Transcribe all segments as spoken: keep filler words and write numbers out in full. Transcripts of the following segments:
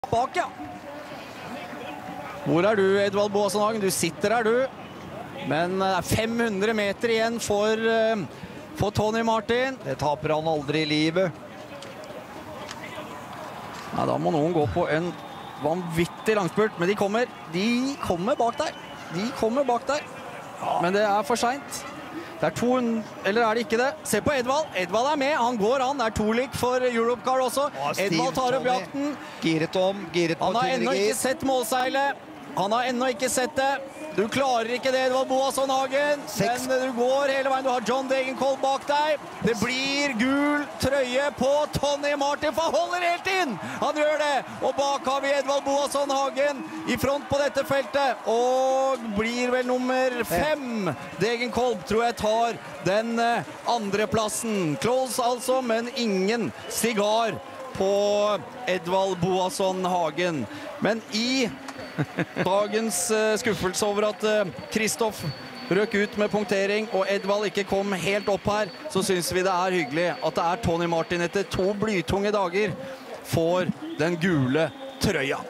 Bak, ja. Hvor er du, Edvald Boasson Hagen? Du sitter her, du. Men det er fem hundre meter igjen for, for Tony Martin. Det taper han aldri i livet. Ja, da må noen gå på en vanvittig langspurt, men de kommer, de kommer bak der. De kommer bak der. Men det er for sent. Det er to, eller er det ikke det? Se på Edvald. Edvald er med, han går an. Det er to lik for Europcar også. Edvald tar opp jakten. Giret om, giret Han har ennå ikke sett målseilet. Han har ennå ikke sett det. Du klarer ikke det, Edvald Boasson Hagen. Seks. Men du går hele veien. Du har John Degenkolb bak deg. Det blir gul trøye på Tony Martin, for han holder helt inn. Han gjør det. Og bak har vi Edvald Boasson Hagen i front på dette feltet. Og blir vel nummer fem. Degenkolb tror jeg tar den andre plassen. Close altså, men ingen sigar på Edvald Boasson Hagen. Men i dagens skuffelse over at Kristoff røk ut med punktering og Edvald ikke kom helt opp her, så synes vi det er hyggelig at det er Tony Martin etter to blytunge dager får den gule trøya.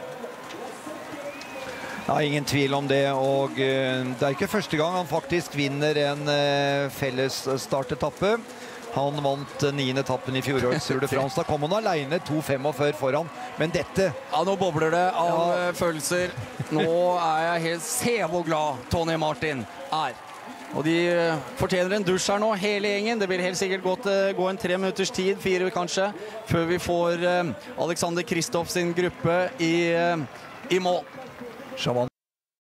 Ja, ingen tvil om det, og uh, det er ikke første gang han faktisk vinner en uh, felles startetappe. Han vant niende etappen i fjorårets Tour de France. Da kom han alene to femogfyrre foran. Men dette... Ja, nå bobler det av ja. følelser. Nå er jeg helt... Se hvor glad Tony Martin er. Og de fortjener en dusj her nå, hele gjengen. Det vil helt sikkert gå, til, gå en tre minutters tid, fire kanskje, før vi får Alexander Kristoff sin gruppe i, i mål. Shaman